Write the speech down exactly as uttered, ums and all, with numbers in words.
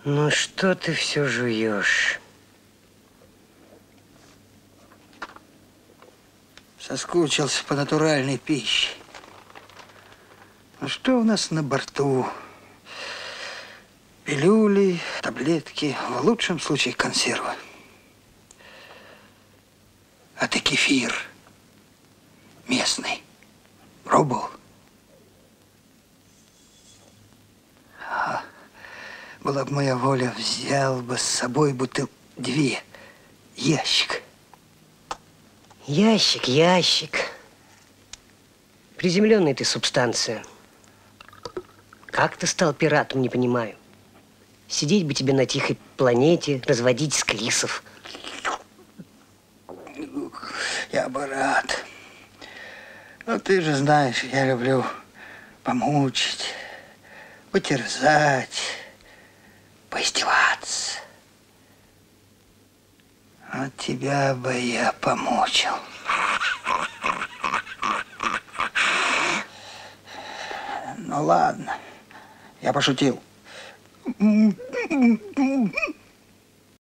Ну что ты все жуешь? Соскучился по натуральной пище. Ну что у нас на борту? Пилюли, таблетки, в лучшем случае консервы. А ты кефир местный пробовал? А, была бы моя воля, взял бы с собой бутыл две, ящик. Ящик, ящик. Приземленная ты субстанция. Как ты стал пиратом, не понимаю. Сидеть бы тебе на тихой планете, разводить склисов. Я бы рад. Но ты же знаешь, я люблю помучить, потерзать, поиздеваться. А тебя бы я помучил. Ну ладно, я пошутил.